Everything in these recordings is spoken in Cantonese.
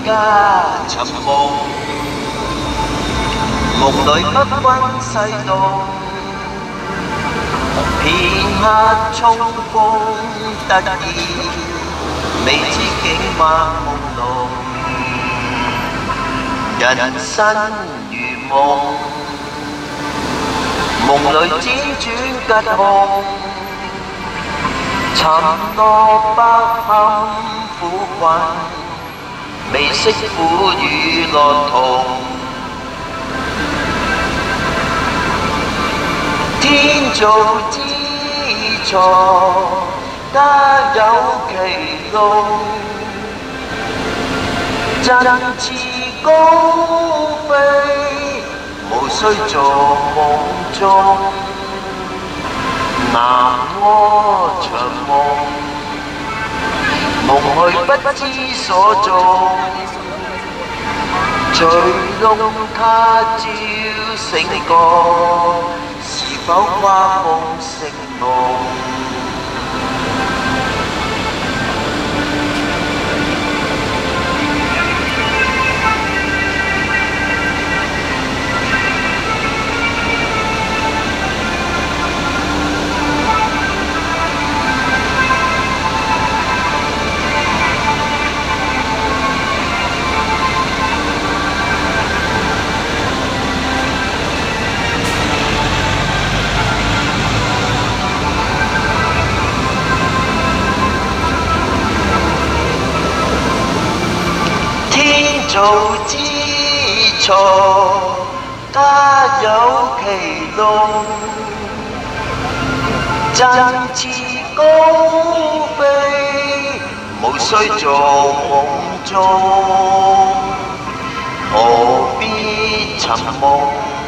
家尋夢，夢裏不分世道，片刻衝鋒得意，未知境或朦朧，人生如夢，夢裏輾轉吉凶。 沉落不堪苦困，未識苦與樂同。天造之材，得有其路。振翅高飛，無須做夢中。 南柯長夢，夢去不知所蹤。隨弄他朝醒覺，是否花夢成夢？ 造之材，得有其路。振翅高飛，無須做夢中。何必尋夢？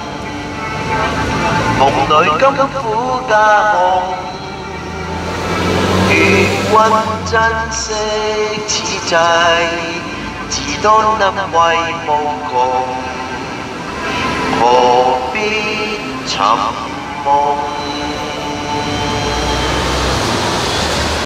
夢裏甘苦加控。願君珍惜此際。 自當恩惠無窮，何必尋夢？